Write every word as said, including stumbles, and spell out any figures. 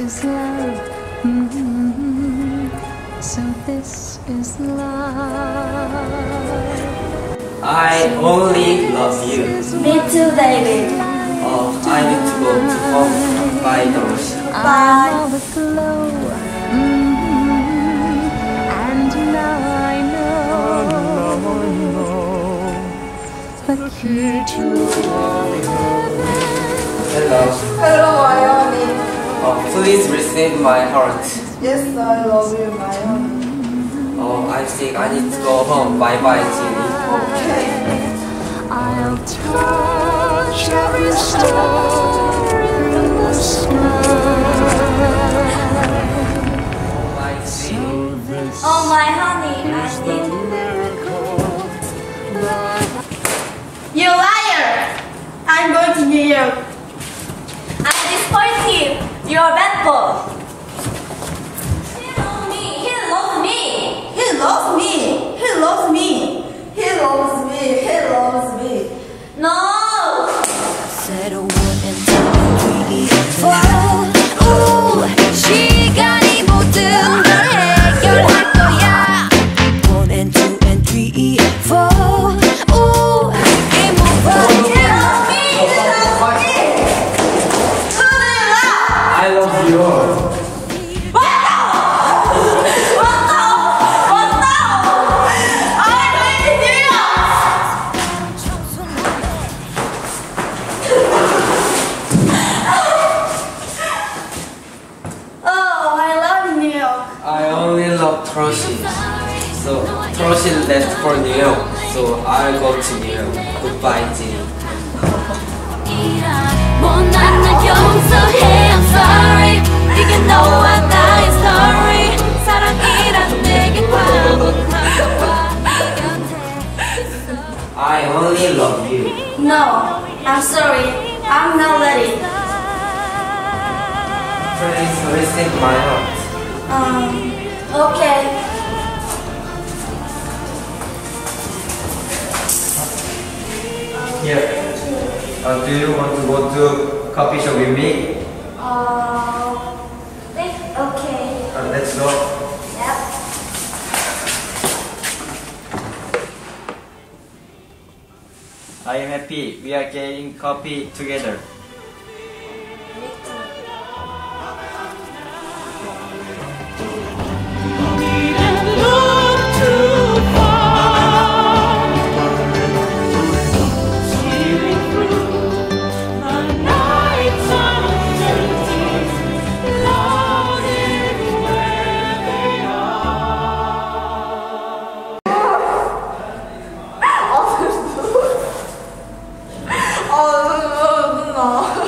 is love. Mm-hmm. So this is love. I only love you. Me too, David. Oh, I need to go to home. Bye, Dorothy. Bye. I'm all aglow. Mm-hmm. And now I know the key to Hello. Hello, my honey. Oh, please receive my heart. Yes, I love you, my honey. Oh, I think I need to go home. Bye bye, Jimmy. Okay. I'll touch every star in the sky. Oh, my Jimmy. Oh, my honey, I need. You liar! I'm going to New York. I'm disappointed. You're a bad boy. He loves me. He loves me. He loves me. He loves me. He loves me. He loves me. No. Said a one and two and three, four. Ooh, 시간이 모든 걸 해결할 거야. One and two and three, four. Ooh, game over. He loves me. He loves me. Who do you love? I love you. What now? What now? What now? I'm going to New York. Oh, I love New York. I only love Dorothy. So, Dorothy left for New York. So, I'll go to New York. Goodbye, Jimmy. 못난 날 용서해 I'm sorry 이게 너와 나의 story 사랑이란 내게 과거와 I only love you. No, I'm sorry. I'm not ready. Please receive my heart. Um, okay. Here. Uh, do you want to go to coffee shop with me? Uh, think, okay. Uh, let's go. Yep. I am happy. We are getting coffee together. 어, 누나.